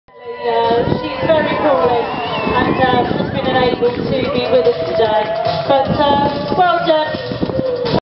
She's very poorly and has been unable to be with us today. But